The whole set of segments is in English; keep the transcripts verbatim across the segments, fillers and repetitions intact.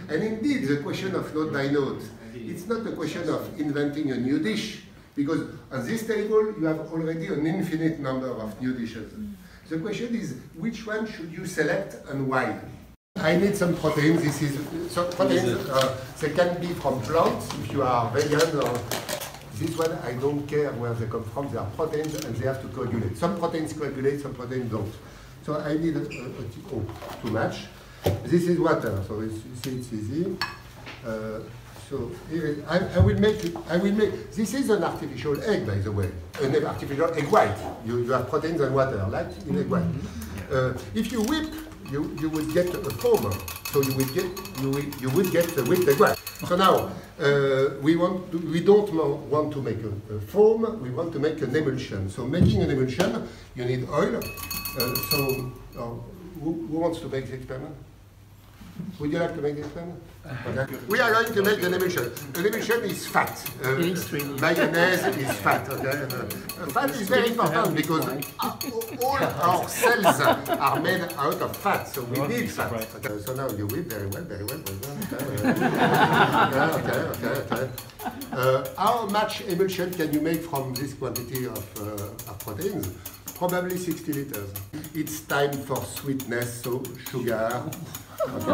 And indeed, the question of note by note, it's not a question of inventing a new dish, because on this table you have already an infinite number of new dishes. The question is, which one should you select and why? I need some proteins. This is so proteins. Uh, they can be from plants if you are vegan. Or this one, I don't care where they come from. They are proteins and they have to coagulate. Some proteins coagulate, some proteins don't. So I need a, a, a oh, to match. This is water, so it's, you see it's easy. Uh, so here is, I, I will make it, I will make. This is an artificial egg, by the way. An artificial egg white. You, you have proteins and water, like in egg white. Uh, if you whip, you you would get a foam. So you would get you will, you would get the whipped egg white. So now uh, we want to, we don't want to make a, a foam. We want to make an emulsion. So making an emulsion, you need oil. Uh, so uh, who, who wants to make the experiment? Would you like to make the experiment? Okay. We are going to make an emulsion. An emulsion is fat. Uh, mayonnaise is fat. Okay. Uh, fat is very important because all our cells are made out of fat, so we need fat. Okay. So now you whip very well, very well. Very well. Okay, okay, okay. Uh, how much emulsion can you make from this quantity of, uh, of proteins? Probably sixty liters. It's time for sweetness, so sugar. Okay.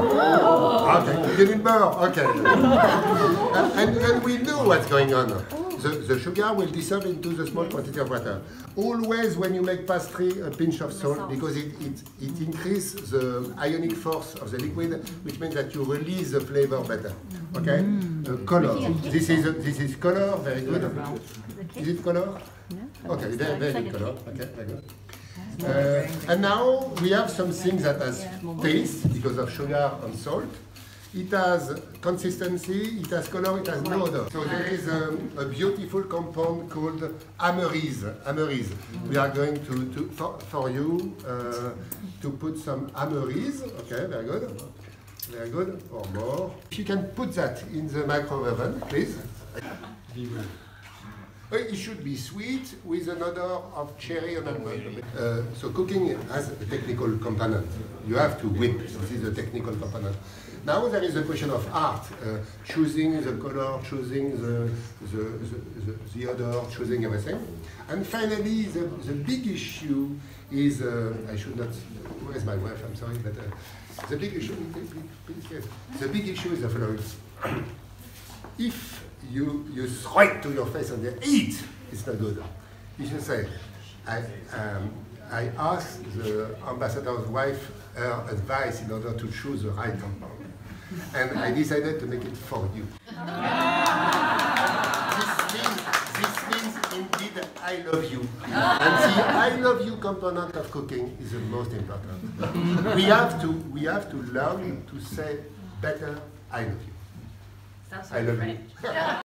Okay, you need more. Okay. and, and, and we know what's going on. The, the sugar will dissolve into the small quantity of water. Always when you make pastry, a pinch of salt, because it, it, it increases the ionic force of the liquid, which means that you release the flavor better. Okay? Uh, color. This is, this is color, very good. Is it color? Okay, very, very good color. Okay, very good. Uh, and now we have something that has taste because of sugar and salt. It has consistency, it has color, it has no odor. So there is a, a beautiful compound called amyris. Amyris. We are going to, to for, for you uh, to put some amyris. Okay, very good. Very good. Or more. If you can put that in the micro oven, please. It should be sweet with an odor of cherry and almond. Uh, so cooking has a technical component. You have to whip. This is a technical component. Now there is a question of art, uh, choosing the color, choosing the, the, the, the, the odor, choosing everything. And finally, the, the big issue is, uh, I should not, where's my wife, I'm sorry, but uh, the big issue, the big issue is the following. If you, you throw it to your face and you eat, it's not good. You should say, I, um, I asked the ambassador's wife her advice in order to choose the right compound. And I decided to make it for you. this, means, this means indeed I love you. And the I love you component of cooking is the most important. we, have to, we have to learn to say better I love you. Sounds I love great. you.